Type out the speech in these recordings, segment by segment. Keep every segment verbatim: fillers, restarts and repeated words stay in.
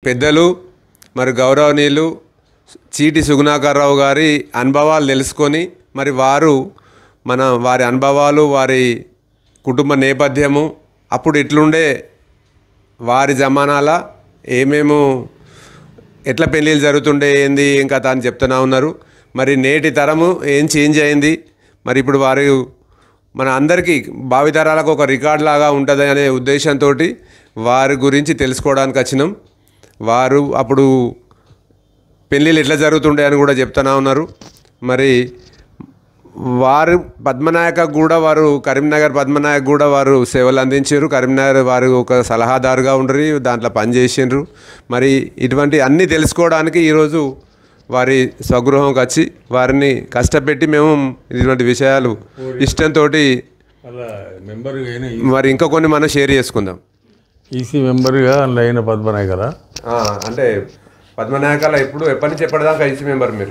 పెద్దలు మరి గౌరవనీయులు చీటి సుగుణాకర్రావు గారి అనుభవాలు తెలుసుకొని మరి వారు మన వారి అనుభవాలు వారి కుటుంబ నేపథ్యము అప్పుడు ఎట్లుండే వారి జమానాల ఏమేమో ఎట్లా పెళ్ళిళ్ళు జరుగుతుండే ఏంది ఏం కథ అని చెప్తున్నా ఉన్నారు. మరి నేటి తరము ఏం చేంజ్ అయింది, మరి ఇప్పుడు వారు మన అందరికీ భావితరాలకు ఒక రికార్డ్ లాగా ఉంటుంది అనే ఉద్దేశంతో వారి గురించి తెలుసుకోవడానికి వచ్చినాం. వారు అప్పుడు పెళ్ళిళ్ళు ఎట్లా జరుగుతుండే అని కూడా చెప్తున్నా ఉన్నారు. మరి వారు పద్మనాయక కూడా వారు కరీంనగర్ పద్మనాయక్ కూడా వారు సేవలు అందించారు. కరీంనగర్ వారు ఒక సలహాదారుగా ఉండరు, దాంట్లో పనిచేసిండ్రు. మరి ఇటువంటి అన్నీ తెలుసుకోవడానికి ఈరోజు వారి స్వగృహంకి వచ్చి వారిని కష్టపెట్టి మేము ఇటువంటి విషయాలు ఇష్టంతో మరి ఇంకా కొన్ని మనం షేర్ చేసుకుందాం. ఈసీ మెంబర్గా అయిన పద్మనాయకరా అంటే పద్మనాయకాల ఎప్పుడు ఎప్పటి నుంచి ఎప్పటిదాకా ఈసీ మెంబర్ మీరు?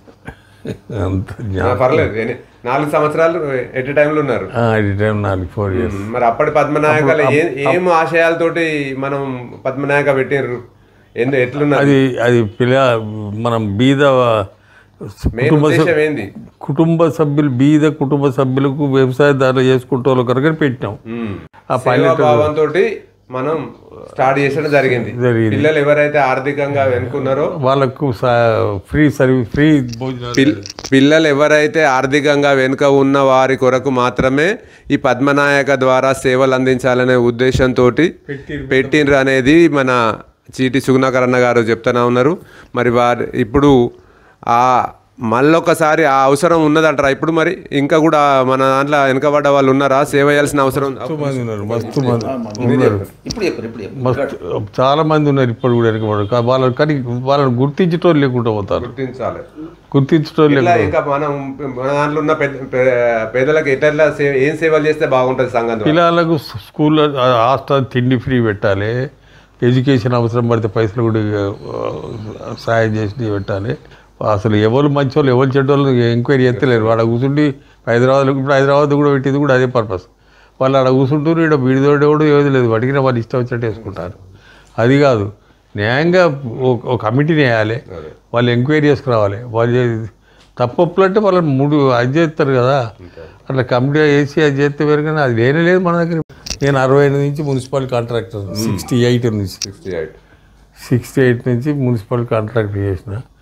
పర్లేదు, నాలుగు సంవత్సరాలు ఎట్ టైంలో ఉన్నారు. టైం నాలుగు ఫోర్ ఇయర్స్. మరి అప్పటి పద్మనాయకాల ఏం ఆశయాలతోటి మనం పద్మనాయక పెట్టినారు? ఎందు ఎట్లున్నారు అది అది పిల్ల మనం బీద కుటుంబ ఏంది కుటుంబ సభ్యులు బీద కుటుంబ సభ్యులకు వ్యవసాయదారులు చేసుకుంటే వాళ్ళ కొరకు పెట్టినాం. ఆ భావంతో మనం స్టార్ట్ చేసడం జరిగింది. పిల్లలు ఎవరైతే ఆర్థికంగా వెనుకున్నారో వాళ్ళకు ఫ్రీ సర్వీస్ ఫ్రీ పిల్లలు ఎవరైతే ఆర్థికంగా వెనుక ఉన్న వారి కొరకు మాత్రమే ఈ పద్మనాయక ద్వారా సేవలు అందించాలనే ఉద్దేశంతో పెట్టిండ్రు అనేది మన చీటి సుగుణాకర్ అన్న గారు చెప్తూనే ఉన్నారు. మరి వారు ఇప్పుడు ఆ మళ్ళొకసారి ఆ అవసరం ఉన్నదంటారా ఇప్పుడు? మరి ఇంకా కూడా మన దాంట్లో వెనకబడ్డ వాళ్ళు ఉన్నారా? సేవ చేయాల్సిన అవసరం మస్తు మంది ఉన్నారు మస్తు మంది ఉన్నారు మస్తు చాలా మంది ఉన్నారు ఇప్పుడు కూడా వెనకబడ్డ వాళ్ళని. కానీ వాళ్ళని గుర్తించటోళ్ళు లేకుండా పోతారు. గుర్తించాలి గుర్తించటోళ్ళు ఇంకా మనం మన దాంట్లో ఉన్న పేదలకు ఎట్లా ఏం సేవలు చేస్తే బాగుంటుంది సంఘం? పిల్లలకు స్కూల్లో హాస్టల్ తిండి ఫ్రీ పెట్టాలి, ఎడ్యుకేషన్ అవసరం పడితే పైసలు కూడా సాయం చేసి పెట్టాలి. అసలు ఎవరు మంచి వాళ్ళు ఎవరు చెడ్డ వాళ్ళు ఎంక్వైరీ చేస్తలేరు. వాడు కూర్చుండి హైదరాబాద్లో ఇప్పుడు హైదరాబాద్ కూడా పెట్టింది కూడా అదే పర్పస్. వాళ్ళు అక్కడ కూర్చుంటారు, ఇక్కడ వీడిదోడే కూడా ఏది లేదు, వాటికి వాళ్ళు ఇష్టం వచ్చినట్టు వేసుకుంటారు. అది కాదు, న్యాయంగా ఒక కమిటీని వేయాలి, వాళ్ళు ఎంక్వైరీ చేసుకురావాలి. వాళ్ళు తప్పప్పులు అంటే వాళ్ళు మూడు అది చేస్తారు కదా, అట్లా కమిటీ వేసి అది చేస్తే వేరు. కానీ అది లేనే లేదు మన దగ్గర. నేను అరవై ఎనిమిది నుంచి మున్సిపల్ కాంట్రాక్టర్, సిక్స్టీ ఎయిట్ నుంచి సిక్స్టీ ఎయిట్ సిక్స్టీ ఎయిట్ నుంచి మున్సిపల్ కాంట్రాక్టర్ చేసిన.